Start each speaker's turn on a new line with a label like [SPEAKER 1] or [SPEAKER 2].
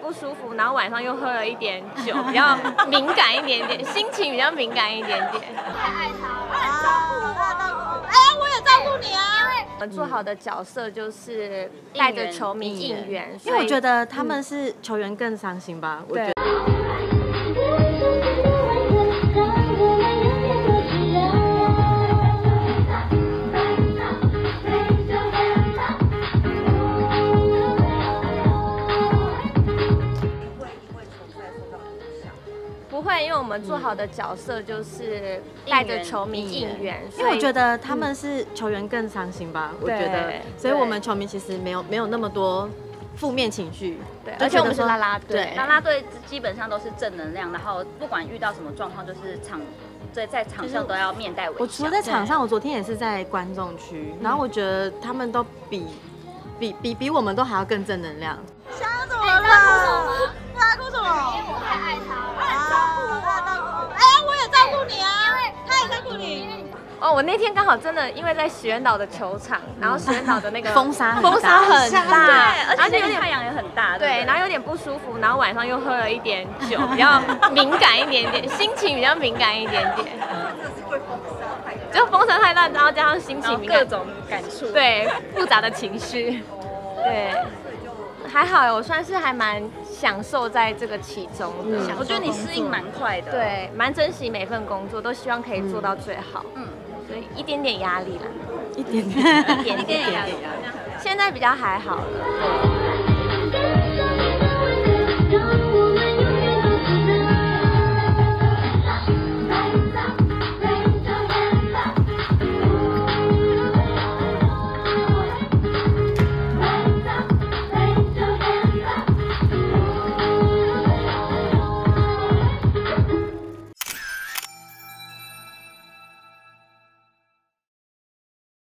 [SPEAKER 1] 不舒服，然后晚上又喝了一点酒，比较敏感一点点，心情比较敏感一点点。
[SPEAKER 2] 太爱他了，他照顾我，他照顾我。哎，我也照顾你啊。
[SPEAKER 1] 我们做好的角色就是带着球迷应援，
[SPEAKER 3] 因为我觉得他们是球员更伤心吧，我觉得。
[SPEAKER 1] 不会，因为我们做好的角色就是带着球迷应援，
[SPEAKER 3] 因为我觉得他们是球员更伤心吧，我觉得，所以我们球迷其实没有那么多负面情绪，
[SPEAKER 1] 对，而且我们是啦啦队，
[SPEAKER 4] 啦啦队基本上都是正能量，然后不管遇到什么状况，就是在场上都要面带微笑。
[SPEAKER 3] 我除了在场上，我昨天也是在观众区，然后我觉得他们都比我们都还要更正能量。
[SPEAKER 2] 想怎么了？他哭什么？因为我太爱他了，他照顾我，他照顾我。哎，我也照顾你啊，他也照顾你。
[SPEAKER 1] 哦，我那天刚好真的因为在石原岛的球场，然后石原岛的那个
[SPEAKER 3] 风沙很
[SPEAKER 1] 大，
[SPEAKER 4] 对，而且有点太阳也很大，
[SPEAKER 1] 对，然后有点不舒服，然后晚上又喝了一点酒，比较敏感一点点，心情比较敏感一点点。就风沙太大，然后加上心情敏感，
[SPEAKER 4] 各种感触，
[SPEAKER 1] 对，复杂的情绪，对。还好，我算是还蛮享受在这个其中的。
[SPEAKER 4] 我觉得你适应蛮快的，
[SPEAKER 1] 对，蛮珍惜每份工作，都希望可以做到最好。所以一点点压力啦，
[SPEAKER 3] 一点点
[SPEAKER 4] 压力，
[SPEAKER 1] 现在比较还好了。对。